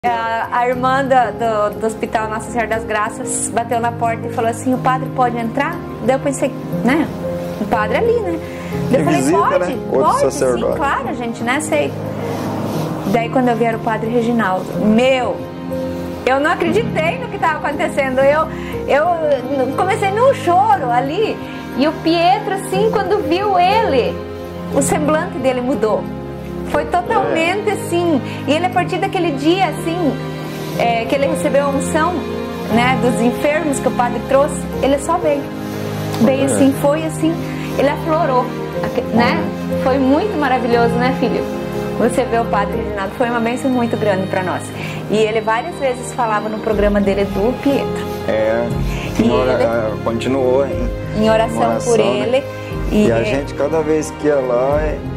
A irmã do Hospital Nossa Senhora das Graças bateu na porta e falou assim: o padre pode entrar? Daí eu pensei, né? O padre ali, né? Daí eu falei, visita, pode, né? Outro pode, sacerdote. sim, claro, gente, né? Sei. Daí quando eu vi era o padre Reginaldo, eu não acreditei no que estava acontecendo. Eu comecei num choro ali. E o Pietro, assim, quando viu ele, o semblante dele mudou. Foi totalmente assim. E ele, a partir daquele dia, assim, que ele recebeu a unção, né, dos enfermos que o padre trouxe, ele só veio. Veio assim, foi assim, ele aflorou, né? Foi muito maravilhoso, né, filho? Você vê o padre Reginaldo, foi uma bênção muito grande para nós. E ele várias vezes falava no programa dele do Pietro. Ele continuou em oração por ele. Né? E a gente, cada vez que ia lá,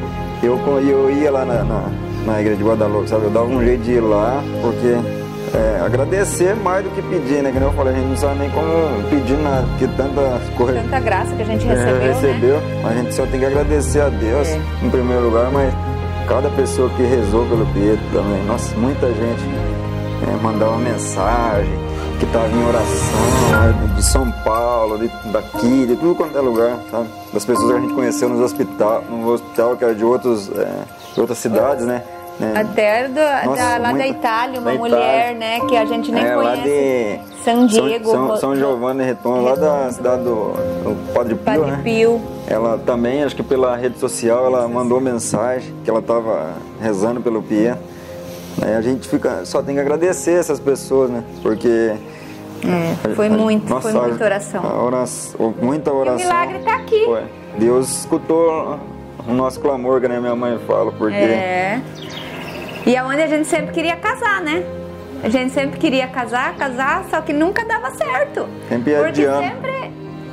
eu ia lá na igreja de Guadalupe, sabe? Eu dava um jeito de ir lá, porque agradecer mais do que pedir, né? Que nem eu falei, a gente não sabe nem como pedir nada, porque tanta graça que a gente recebeu, né? A gente só tem que agradecer a Deus em primeiro lugar, mas cada pessoa que rezou pelo Pietro também, nossa, muita gente mandava mensagem, que estava em oração, de São Paulo, daqui, de tudo quanto é lugar, sabe? Das pessoas que a gente conheceu no hospital que era de outras cidades, né? Até lá da Itália, uma mulher, né, que a gente nem conhece. São Diego. São Giovanni Reton, lá da cidade do Padre Pio, né? Ela também, acho que pela rede social, ela mandou mensagem que ela estava rezando pelo Pietro. A gente só tem que agradecer essas pessoas, né? Porque foi muita oração. Muita oração. E o milagre está aqui. Deus escutou o nosso clamor, que nem minha mãe fala, porque... E é onde a gente sempre queria casar, né? A gente sempre queria casar, só que nunca dava certo. Sempre adiando. Porque sempre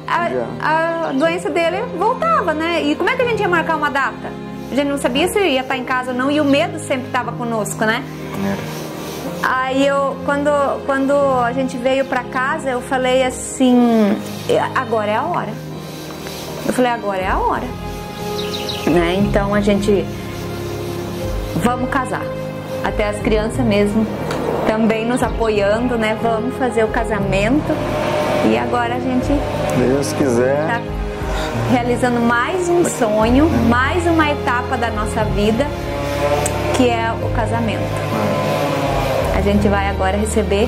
a doença dele voltava, né? E como é que a gente ia marcar uma data? A gente não sabia se ia estar em casa ou não, e o medo sempre estava conosco, né? Aí quando a gente veio para casa, eu falei assim, agora é a hora. Eu falei, agora é a hora. Né? Então a gente, vamos casar. Até as crianças mesmo também nos apoiando, né? Vamos fazer o casamento. E agora a gente, Deus quiser, tá realizando mais um sonho, mais uma etapa da nossa vida, que é o casamento. A gente vai agora receber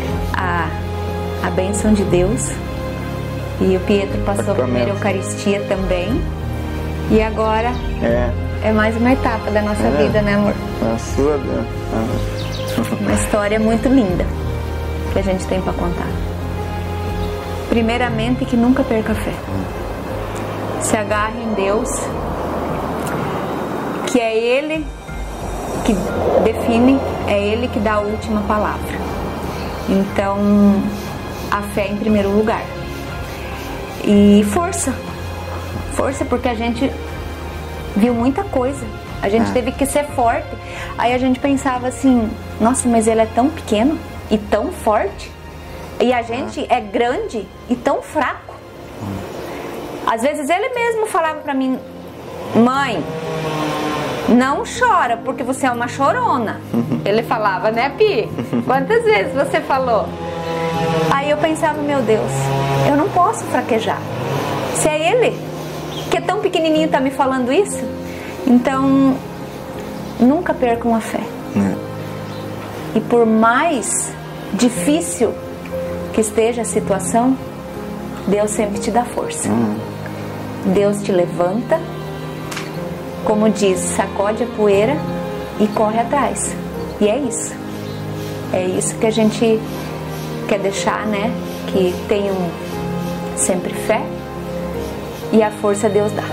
a bênção de Deus. E o Pietro passou a primeira Eucaristia também. E agora é mais uma etapa da nossa vida, né, amor? A sua Deus. Uma história muito linda que a gente tem para contar. Primeiramente, que nunca perca a fé. Se agarre em Deus, que é Ele que define, é Ele que dá a última palavra. Então, a fé em primeiro lugar. E força, porque a gente viu muita coisa, a gente teve que ser forte. Aí a gente pensava assim, nossa, mas ele é tão pequeno e tão forte, e a gente é grande e tão fraco. Às vezes ele mesmo falava pra mim, mãe, não chora, porque você é uma chorona. Ele falava, né, Pi? Quantas vezes você falou? Aí eu pensava, meu Deus, eu não posso fraquejar. Se é ele, que é tão pequenininho, tá me falando isso. Então, nunca percam a fé. E por mais difícil que esteja a situação, Deus sempre te dá força. Deus te levanta, como diz, sacode a poeira e corre atrás. E é isso. É isso que a gente quer deixar, né? Que tenham sempre fé, e a força Deus dá.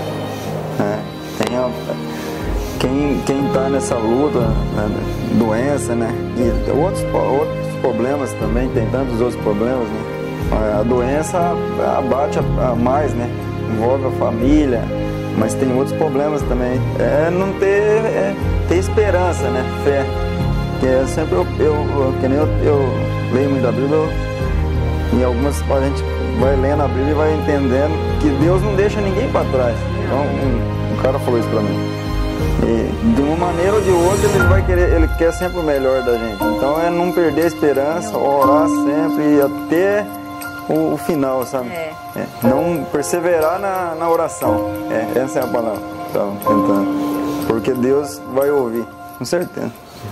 Quem está nessa luta, né, doença, né? E outros problemas também, tem tantos outros problemas, né? A doença abate a mais, né? Envolve a família, mas tem outros problemas também. Não ter esperança, né? Fé. Que é sempre que nem eu leio muito a Bíblia, e algumas a gente vai lendo a Bíblia e vai entendendo que Deus não deixa ninguém para trás. Então, um cara falou isso para mim. E de uma maneira ou de outra ele quer sempre o melhor da gente. Então é não perder a esperança, orar sempre e até o final, sabe? Não perseverar na oração. Essa é a palavra que estava tentando. Porque Deus vai ouvir, com certeza.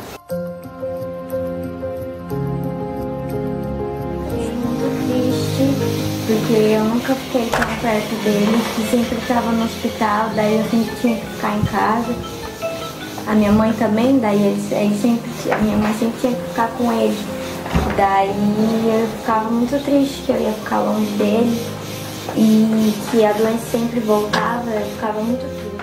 Porque eu nunca fiquei tão perto dele, que sempre estava no hospital, daí eu sempre tinha que ficar em casa. A minha mãe também, daí a minha mãe sempre tinha que ficar com ele. Daí eu ficava muito triste que eu ia ficar longe dele e que a doença sempre voltava, eu ficava muito triste.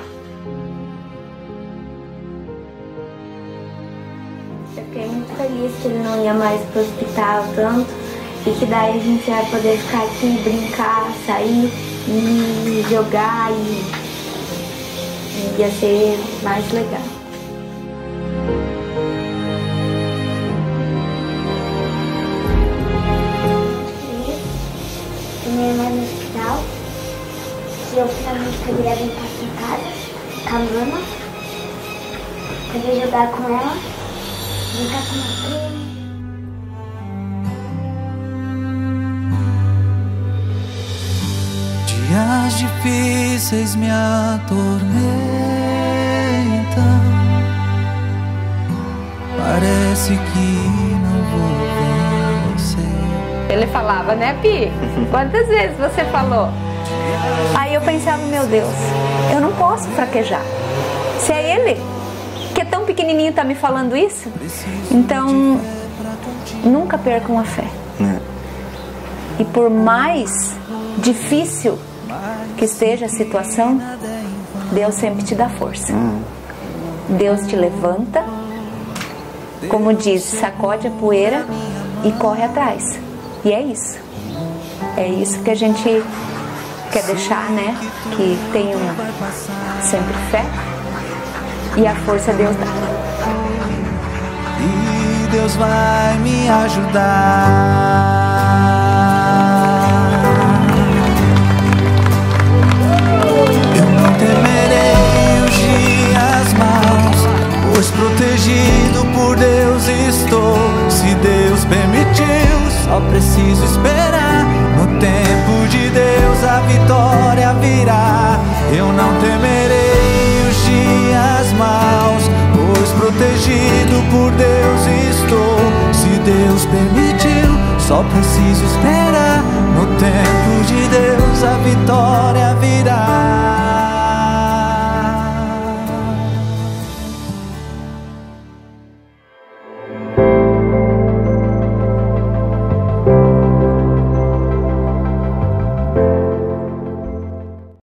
Eu fiquei muito feliz que ele não ia mais pro hospital tanto. E que daí a gente vai poder ficar aqui, brincar, sair e jogar e ia ser mais legal. Minha irmã no hospital, e eu finalmente poderia brincar aqui em casa, com a mama, poder jogar com ela, brincar com a prima. Dias difíceis me atormentam, parece que não vou vencer. Ele falava, né, Pi? Quantas vezes você falou? Aí eu pensava, meu Deus, eu não posso fraquejar. Se é ele, que é tão pequenininho, tá me falando isso? Então, nunca percam a fé. E por mais difícil que esteja a situação, Deus sempre te dá força. Deus te levanta, como diz, sacode a poeira e corre atrás. E é isso. É isso que a gente quer deixar, né? Que tenha sempre fé e a força Deus dá. E Deus vai me ajudar. Temerei os dias maus, pois protegido por Deus estou. Se Deus permitiu, só preciso esperar. No tempo de Deus a vitória virá. Eu não temerei os dias maus, pois protegido por Deus estou. Se Deus permitiu, só preciso esperar. No tempo de Deus a vitória